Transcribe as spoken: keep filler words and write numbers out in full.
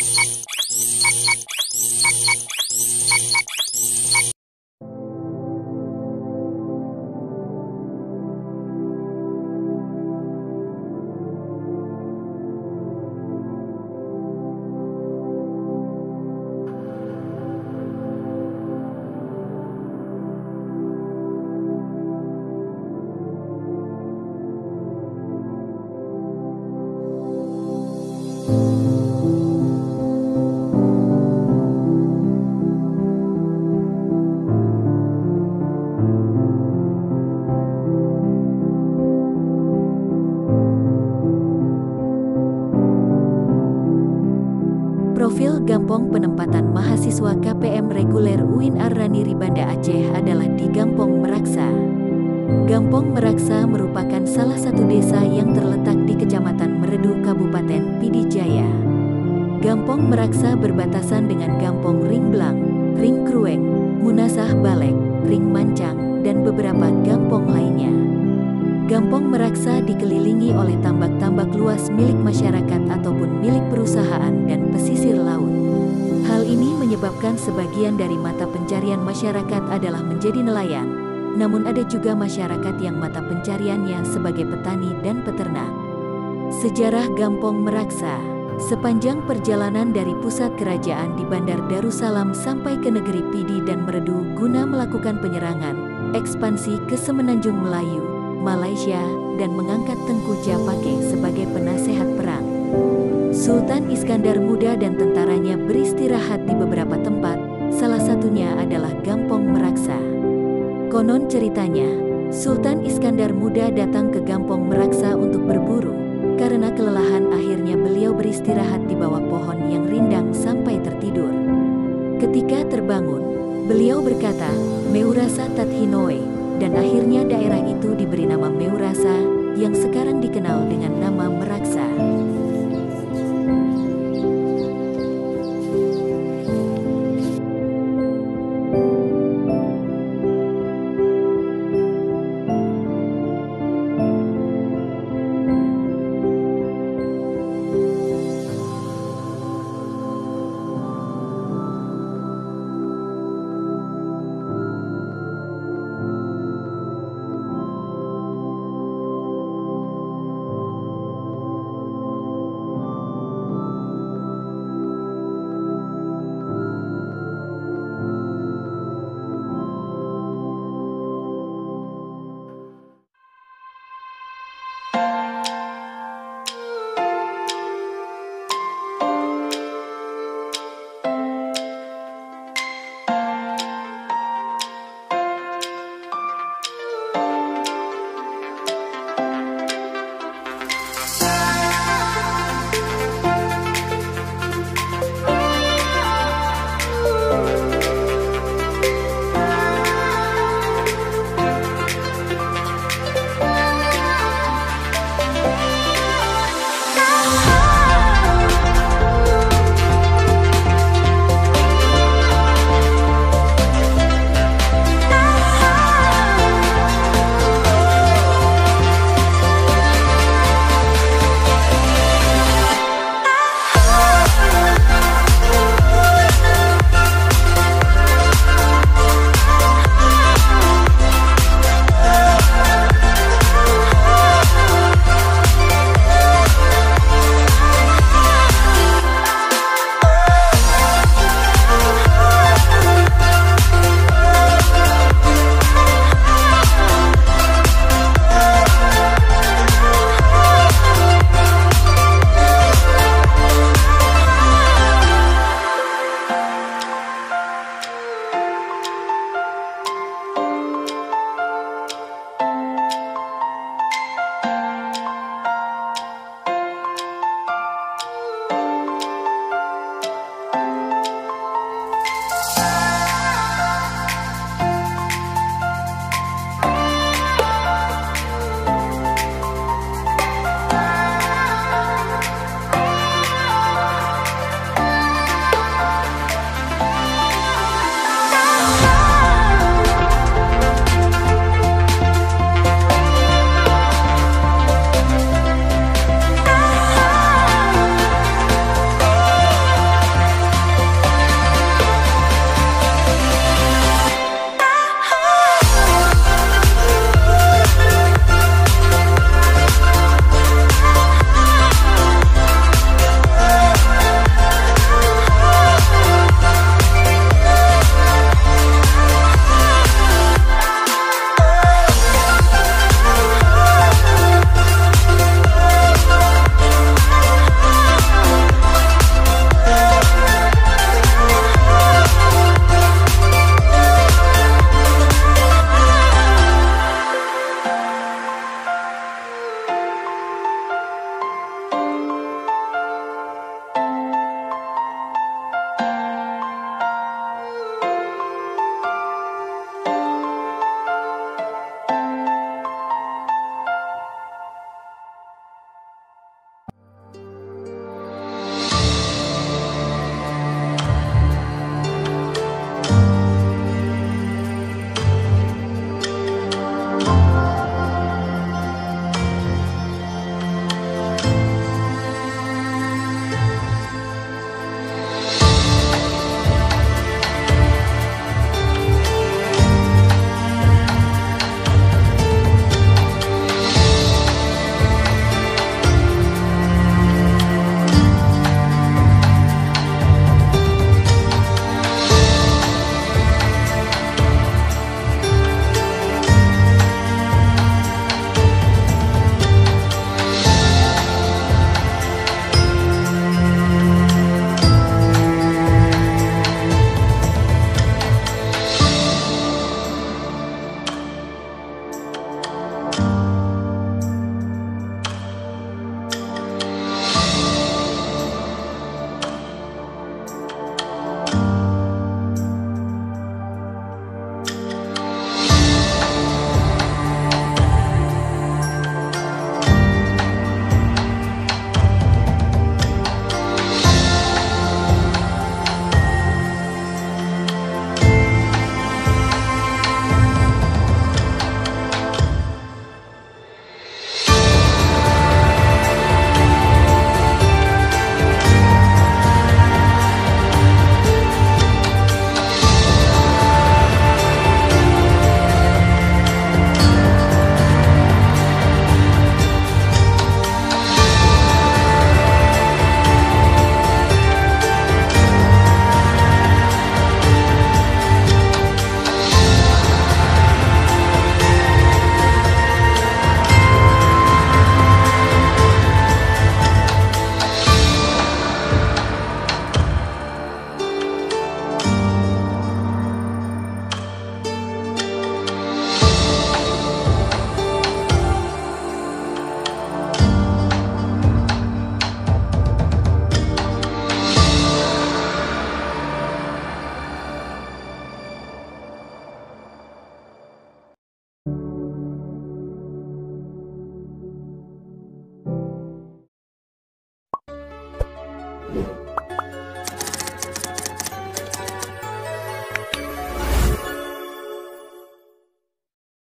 Profil Gampong penempatan mahasiswa K P M reguler U I N Ar-Raniri Banda Aceh adalah di Gampong Meraksa. Gampong Meraksa merupakan salah satu desa yang terletak di Kecamatan Meredu, Kabupaten Pidi Jaya. Gampong Meraksa berbatasan dengan Gampong Ring Blang, Ring Krueng, Munasah Balek, Ring Mancang, dan beberapa gampong lainnya. Gampong Meraksa dikelilingi oleh tambak-tambak luas milik masyarakat ataupun milik perusahaan dan pesisir laut. Hal ini menyebabkan sebagian dari mata pencarian masyarakat adalah menjadi nelayan, namun ada juga masyarakat yang mata pencariannya sebagai petani dan peternak. Sejarah Gampong Meraksa. Sepanjang perjalanan dari pusat kerajaan di Bandar Darussalam sampai ke negeri Pidi dan Meredu guna melakukan penyerangan, ekspansi ke Semenanjung Melayu, Malaysia, dan mengangkat Tengku Japake sebagai penasehat perang. Sultan Iskandar Muda dan tentaranya beristirahat di beberapa tempat, salah satunya adalah Gampong Meraksa. Konon ceritanya, Sultan Iskandar Muda datang ke Gampong Meraksa untuk berburu. Karena kelelahan akhirnya beliau beristirahat di bawah pohon yang rindang sampai tertidur. Ketika terbangun, beliau berkata, "Meurasa Tathinoe," dan akhirnya daerah itu diberi nama Meurasa, yang sekarang dikenal dengan nama Meraksa. Meraksa.